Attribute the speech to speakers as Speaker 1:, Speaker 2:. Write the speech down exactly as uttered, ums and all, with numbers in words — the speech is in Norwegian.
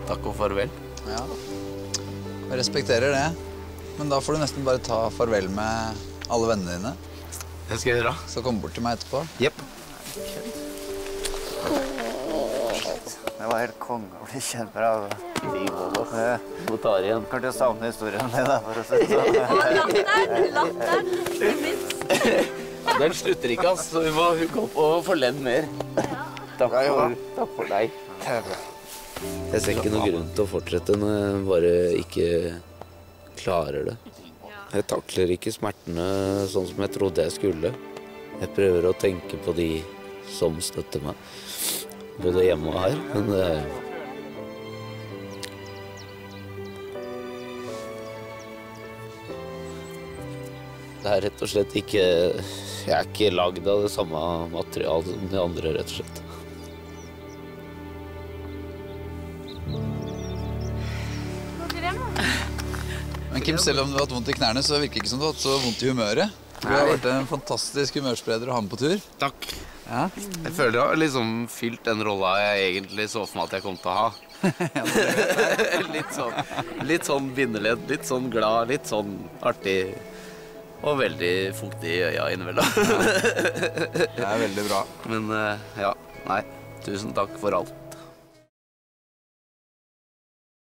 Speaker 1: takk og farvel.
Speaker 2: Ja, jeg respekterer det. Men da får du nesten bare ta farvel med alle vennene dine.
Speaker 1: Det skal jeg gjøre.
Speaker 2: Så kom bort til meg etterpå.
Speaker 1: Jepp.
Speaker 3: Det var helt konge å bli kjent med deg.
Speaker 1: Vi må da. Må ta det igjen.
Speaker 3: Kanskje jeg savner historien din da, for å si det sånn.
Speaker 4: Og latteren, latteren, ikke minst.
Speaker 1: Den slutter ikke, ass. Så vi må gå opp og få ledd mer. Takk for, takk for deg. Jeg ser ikke noen grunn til å fortsette når jeg bare ikke klarer det. Jeg takler ikke smertene sånn som jeg trodde jeg skulle. Jeg prøver å tenke på de som støtter meg, både hjemme og her, men det... Det er rett og slett ikke... Jeg er ikke lagd av det samme materialet som de andre, rett og slett.
Speaker 2: Men Kim, selv om du har hatt vondt i knærne, så virker det ikke som du har hatt så vondt i humøret. Du har vært en fantastisk humørspreder å ha med på tur.
Speaker 1: Takk.
Speaker 2: Ja.
Speaker 1: Jeg føler jeg har liksom fylt den rolla jeg egentlig så for meg at jeg kom til å ha. litt sånn, litt sånn bindeledd, litt sånn glad, litt sånn artig. Og veldig fuktig i øya innimellom.
Speaker 2: Det er veldig bra.
Speaker 1: Men ja, nei, tusen takk for alt.